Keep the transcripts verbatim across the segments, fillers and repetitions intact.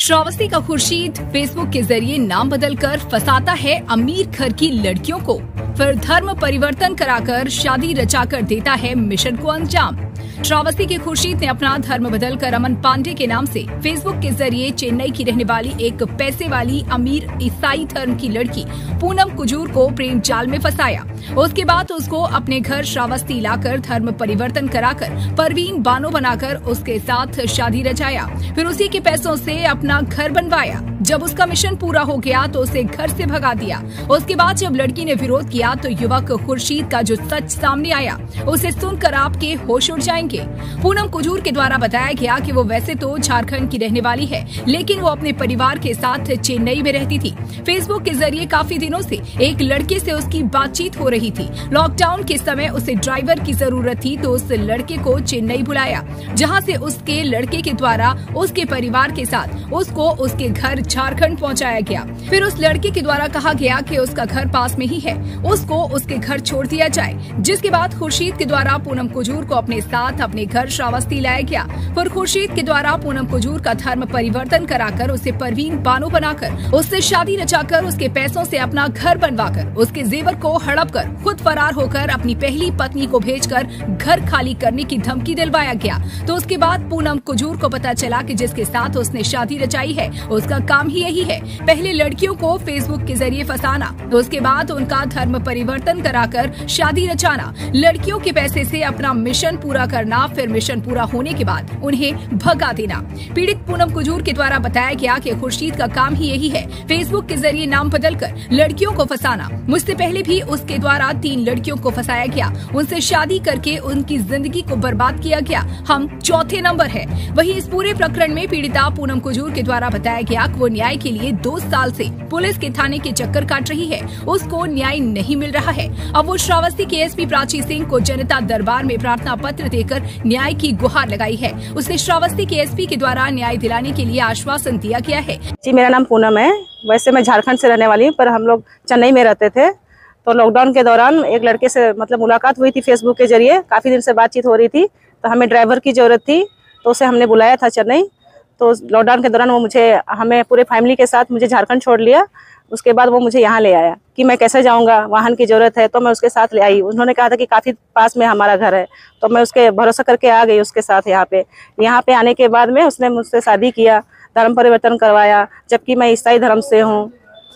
श्रावस्ती का खुर्शीद फेसबुक के जरिए नाम बदलकर फंसाता है अमीर घर की लड़कियों को, फिर धर्म परिवर्तन कराकर शादी रचाकर देता है मिशन को अंजाम। श्रावस्ती के खुर्शीद ने अपना धर्म बदलकर अमन पांडे के नाम से फेसबुक के जरिए चेन्नई की रहने वाली एक पैसे वाली अमीर ईसाई धर्म की लड़की पूनम कुजूर को प्रेम जाल में फंसाया। उसके बाद उसको अपने घर श्रावस्ती लाकर धर्म परिवर्तन कराकर परवीन बानो बनाकर उसके साथ शादी रचाया, फिर उसी के पैसों से अपना घर बनवाया। जब उसका मिशन पूरा हो गया तो उसे घर से भगा दिया। उसके बाद जब लड़की ने विरोध किया तो युवक खुर्शीद का जो सच सामने आया उसे सुनकर आपके होश उड़ जाएंगे। पूनम कुजूर के द्वारा बताया गया कि वो वैसे तो झारखंड की रहने वाली है, लेकिन वो अपने परिवार के साथ चेन्नई में रहती थी। फेसबुक के जरिए काफी दिनों से एक लड़के से उसकी बातचीत हो रही थी। लॉकडाउन के समय उसे ड्राइवर की जरूरत थी तो उस लड़के को चेन्नई बुलाया, जहाँ से उसके लड़के के द्वारा उसके परिवार के साथ उसको उसके घर झारखंड पहुंचाया गया। फिर उस लड़के के द्वारा कहा गया कि उसका घर पास में ही है, उसको उसके घर छोड़ दिया जाए। जिसके बाद खुर्शीद के द्वारा पूनम कुजूर को अपने साथ अपने घर श्रावस्ती लाया गया। फिर खुर्शीद के द्वारा पूनम कुजूर का धर्म परिवर्तन कराकर उसे परवीन बानो बनाकर उससे शादी रचाकर उसके पैसों से अपना घर बनवाकर उसके जेवर को हड़प कर खुद फरार होकर अपनी पहली पत्नी को भेजकर घर खाली करने की धमकी दिलवाया गया। तो उसके बाद पूनम कुजूर को पता चला कि जिसके साथ उसने शादी रचाई है उसका काम ही यही है, पहले लड़कियों को फेसबुक के जरिए फंसाना, उसके बाद उनका धर्म परिवर्तन कराकर शादी रचाना, लड़कियों के पैसे से अपना मिशन पूरा करना, फिर मिशन पूरा होने के बाद उन्हें भगा देना। पीड़ित पूनम कुजूर के द्वारा बताया गया कि खुर्शीद का काम ही यही है, फेसबुक के जरिए नाम बदलकर लड़कियों को फंसाना। मुझसे पहले भी उसके द्वारा तीन लड़कियों को फंसाया गया, उनसे शादी करके उनकी जिंदगी को बर्बाद किया गया। हम चौथे नंबर है। वहीं इस पूरे प्रकरण में पीड़िता पूनम कुजूर के द्वारा बताया गया कि वो न्याय के लिए दो साल से पुलिस के थाने के चक्कर काट रही है, उसको न्याय नहीं मिल रहा है। अब वो श्रावस्ती के एसपी प्राची सिंह को जनता दरबार में प्रार्थना पत्र देकर न्याय की गुहार लगाई है। उसे श्रावस्ती के एसपी के द्वारा न्याय दिलाने के लिए आश्वासन दिया गया है। जी, मेरा नाम पूनम है। वैसे मैं झारखंड से रहने वाली हूँ, पर हम लोग चेन्नई में रहते थे। तो लॉकडाउन के दौरान एक लड़के से मतलब मुलाकात हुई थी फेसबुक के जरिए, काफी दिन से बातचीत हो रही थी। तो हमें ड्राइवर की जरूरत थी, तो उसे हमने बुलाया था चेन्नई। तो लॉकडाउन के दौरान वो मुझे हमें पूरे फैमिली के साथ मुझे झारखंड छोड़ लिया। उसके बाद वो मुझे यहाँ ले आया कि मैं कैसे जाऊँगा, वाहन की ज़रूरत है, तो मैं उसके साथ ले आई। उन्होंने कहा था कि काफ़ी पास में हमारा घर है, तो मैं उसके भरोसा करके आ गई उसके साथ यहाँ पे। यहाँ पे आने के बाद में उसने मुझसे शादी किया, धर्म परिवर्तन करवाया, जबकि मैं ईसाई धर्म से हूँ।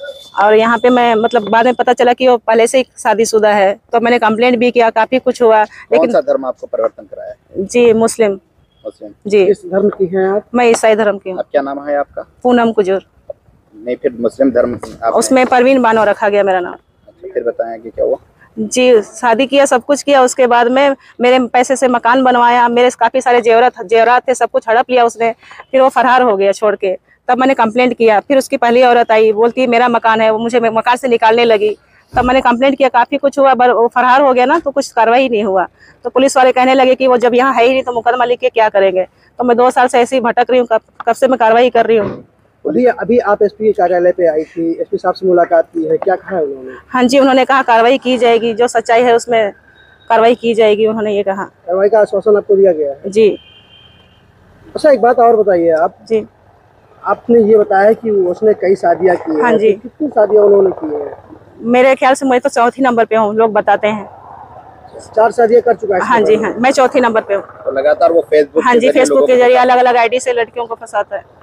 और यहाँ पे मैं मतलब बाद में पता चला कि वो पहले से ही शादीशुदा है, तो मैंने कंप्लेंट भी किया, काफ़ी कुछ हुआ। लेकिन कौन सा धर्म आपको परिवर्तन कराया? जी, मुस्लिम। मुस्लिम जी। किस धर्म की हैं आप? मैं ईसाई धर्म की हूँ। क्या नाम है आपका? पूनम कुजूर। नहीं, फिर मुस्लिम धर्म उसमें परवीन बानो रखा गया मेरा नाम। अच्छा, फिर बताएं कि क्या हुआ? जी, शादी किया, सब कुछ किया। उसके बाद में मेरे पैसे से मकान बनवाया, मेरे काफ़ी सारे जेवरात जेवरात थे, सब कुछ हड़प लिया उसने। फिर वो फरार हो गया छोड़ के। तब मैंने कंप्लेंट किया। फिर उसकी पहली औरत आई, बोलती मेरा मकान है, वो मुझे मकान से निकालने लगी। तब मैंने कंप्लेंट किया, काफ़ी कुछ हुआ, पर वो फरार हो गया ना, तो कुछ कार्रवाई नहीं हुआ। तो पुलिस वाले कहने लगे कि वो जब यहाँ है ही नहीं तो मुकदमा लिख के क्या करेंगे। तो मैं दो साल से ऐसे ही भटक रही हूँ, कब कब से मैं कार्रवाई कर रही हूँ। अभी अभी आप एसपी कार्यालय पे आई थी, एसपी साहब से मुलाकात की है, क्या कहा है उन्होंने? हाँ जी, उन्होंने कहा कार्रवाई की जाएगी, जो सच्चाई है उसमें कार्रवाई की जाएगी, उन्होंने ये कहा। कार्रवाई का आश्वासन आपको दिया गया है? जी। अच्छा, एक बात और बताइए आप। जी, आपने ये बताया कि उसने कई शादियाँ की हैं। हाँ जी। तो कितनी शादियाँ उन्होंने की है? मेरे ख्याल से मैं तो चौथी नंबर पे हूँ, लोग बताते हैं। चार शादियाँ कर चुका है? हाँ जी, हाँ, मैं चौथी नंबर पे हूँ। तो लगातार वो फेसबुक हाँ जी, फेसबुक के जरिए अलग अलग आईडी से लड़कियों को फंसाता है।